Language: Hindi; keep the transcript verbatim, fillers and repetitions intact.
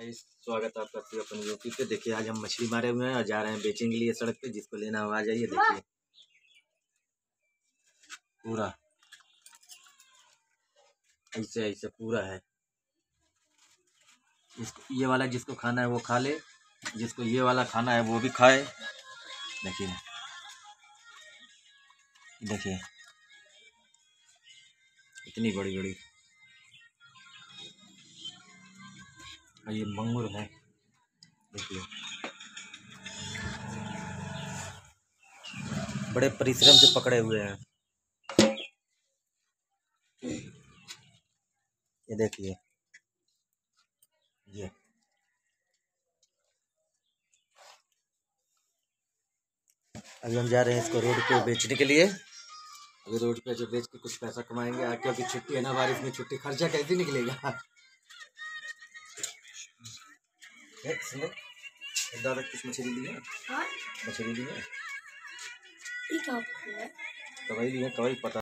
गाइस, स्वागत है आपका फिर अपन यूट्यूब पे। देखिए आज हम मछली मारे हुए हैं और जा रहे हैं बेचने के लिए सड़क पे। जिसको लेना हो आ जाइए। देखिए पूरा ऐसे ऐसे पूरा है। इसको ये वाला जिसको खाना है वो खा ले, जिसको ये वाला खाना है वो भी खाए। देखिए देखिए इतनी बड़ी बड़ी। और ये मंगूर है, देखिए बड़े परिश्रम से पकड़े हुए हैं। ये देखिए ये अभी हम जा रहे हैं इसको रोड पे बेचने के लिए। अभी रोड पे जो बेच के कुछ पैसा कमाएंगे। आगे अभी छुट्टी है ना, बारिश में छुट्टी खर्चा कैसे निकलेगा। दादा कुछ मछली ली है, मछली ली है, कवई ली है, कवई पता